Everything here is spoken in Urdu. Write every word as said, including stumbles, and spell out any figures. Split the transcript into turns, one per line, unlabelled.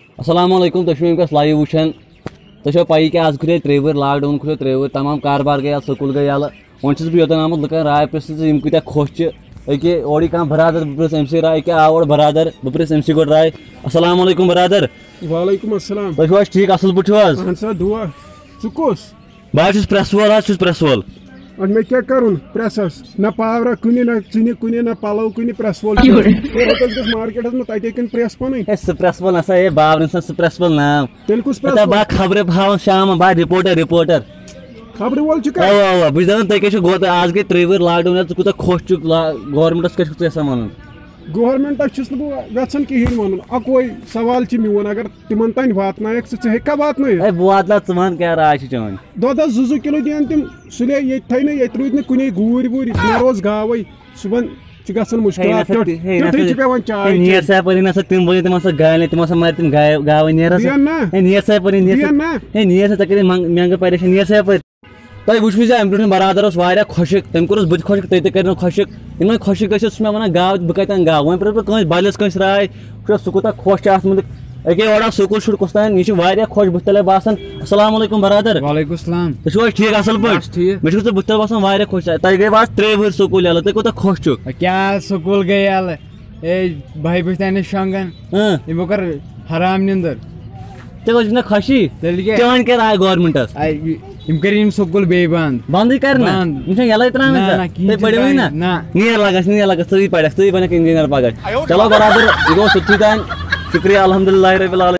السلام علیکم تُہۍ چھِو وٕنکٮ۪س لایِو وٕچھان تۄہہِ چھو پَیی کہِ آز کھُلے ترٛیٚیہِ وٕہٕرۍ لاک ڈاوُن کھُلو ترٛیٚیہِ وٕہٕرۍ تمام کاربار گٔے یَلہٕ سکوٗل گٔے یَلہٕ وۄنۍ چھُس بہٕ یوٚتن آمُت لُکن راے پرٛژھنہِ زِ یِم کۭتیاہ خۄش چھِ أکیاہ اورٕ یی کانٛہہ برادر بہٕ پرٛژھٕ أمۍ سٕے راے أکیاہ آو اورٕ برادر بہٕ پرٛژھٕ أمۍ سٕے گۄڈٕ راے السلام علیکم برادر.
وعلیکم السلام.
تُہۍ چھِو حظ ٹھیٖک اَصٕل پٲٹھۍ چھِو حظ؟
اہن سا دُعا. ژٕ کُس؟
بہٕ حظ چھُس پرٛٮ۪س وول حظ چھُس پرٛٮ۪س وول.
اَدٕ مےٚ کیٛاہ کَرُن پرٛٮ۪سَس نہ پاورا کُنہِ نہ ژِنہِ کُنہِ نہ پَلو کُنہِ پرٛٮ۪س وول رۄپیَس گژھِ مارکیٹَس منٛز تَتے کٕنۍ پرٛٮ۪س پَنٕنۍ.
ہے سُہ پرٛٮ۪س وول نسا ہے باورٕ سا سُہ پرٛٮ۪س وول ناو.
تیٚلہِ کُس پرٛٮ۪س
بہٕ خبرِ ہاوان شامن بہٕ رِپوٹر رِپوٹر
خبرِ وول چھُ
اوا اوا بہٕ چھُس دَپان تُہۍ کیٛاہ چھُو گوٚو آز گٔے ترٛیٚیہِ وٕہٕرۍ لاک ڈاوُن ژٕ کوٗتاہ خۄش چھُکھ گورمٮ۪نٛٹَس کیٛاہ چھُکھ ژٕ یَژھان وَنُن؟
گورمٮ۪نٛٹَس چھُس نہٕ بہٕ یَژھان کِہیٖنۍ وَنُن اَکوے سوال چھِ میون اگر تِمن تانۍ واتنایَکھ ژٕ ژٕ ہیٚککھا واتنٲیِتھ؟
ہے بہٕ واتناو ژٕ وَن کیٛاہ راے چھِ چٲنۍ.
دۄدَس زٕ زٕ کِلوٗ دِیَن تِم سُلے ییٚتہِ تھٲے نہٕ ییٚتہِ روٗدۍ نہٕ کُنے گوٗرۍ ووٗرۍ نہ روز گاوٕے صُبحن چھِ گژھان مُشکِلات تیُتھُے چھِ پیٚوان چاے
نیر سا پٲرۍ نسا تِم بٲے تِم ہسا گاے تِم ہسا مارِ تِم گاے گاوے نیر ہسا نیر سا پٲرۍ ہے نیر سا ژےٚ کٔرِتھ میٛانٛگہٕ پریشان نیر سا پٲرۍ. تۄہہِ وٕچھوٕ زِ اَمہِ برونٛٹھ برادر اوس واریاہ خۄشِک تٔمۍ کوٚرُس بہٕ تہِ خۄشِک تُہۍ تہِ کٔرِنو خۄشِک ییٚلہِ وۄنۍ خۄشِک گٔژھِتھ سُہ چھُ مےٚ وَنان گاو بہٕ کَتہِ اَنہٕ گاو وۄنۍ پرٛژھ بہٕ کٲنٛسہِ بَلٮ۪س کٲنٛسہِ راے وٕچھو سُہ کوٗتاہ خۄش چھُ اَتھ مُتعلِق أکیاہ اورٕ آو سکوٗل شُر کُستام یہِ چھُ واریاہ خۄش بٕتھِ تَلے باسان. السلام علیکم برادر.
وعلیکم السلام.
تُہۍ چھِو حظ ٹھیٖک اَصٕل پٲٹھۍ؟ مےٚ چھُ ژٕ بٕتھِ تَل باسان واریاہ خۄش تۄہہِ گٔیوٕ آز ترٛیٚیہِ وٕہٕرۍ سکوٗل یَلہٕ تُہۍ کوٗتاہ خۄش چھُکھ؟
کیٛاہ سکوٗل گٔے یَلہٕ اے بہہِ بجہِ تانۍ ٲسۍ شۄنٛگان یِمو کٔر حرام نِندٕر.
تیٚلہِ چھِ نہ خوشی
تیٚلہِ کیٛاہ
چٲنۍ کیٛاہ راے گورمٮ۪نٛٹَس؟
یِم کٔرِنۍ یِم سکوٗل بیٚیہِ بنٛد.
بنٛدٕے کَرنہ یِم چھےٚ یَلَے ترٛاوٕنۍ تُہۍ پٔرِوٕے نہ نیر لگس نیر لگس ژٕے پَرکھ ژٕے بَنکھ اِنجیٖنر پگاہ. چلو برادر یہِ گوٚو سُتھٕے تانۍ شُکریہ الحمدُاللہ ربِ العالمیٖن.